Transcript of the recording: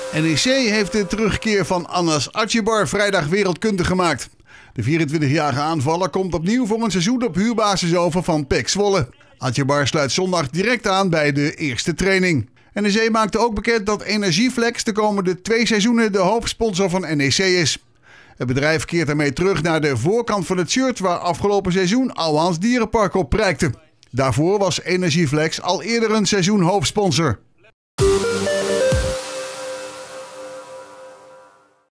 NEC heeft de terugkeer van Anas Atjebar vrijdag wereldkundig gemaakt. De 24-jarige aanvaller komt opnieuw voor een seizoen op huurbasis over van PEC Zwolle. Atjebar sluit zondag direct aan bij de eerste training. NEC maakte ook bekend dat Energieflex de komende 2 seizoenen de hoofdsponsor van NEC is. Het bedrijf keert daarmee terug naar de voorkant van het shirt waar afgelopen seizoen Ouwehands Dierenpark op prijkte. Daarvoor was Energieflex al eerder een seizoen hoofdsponsor.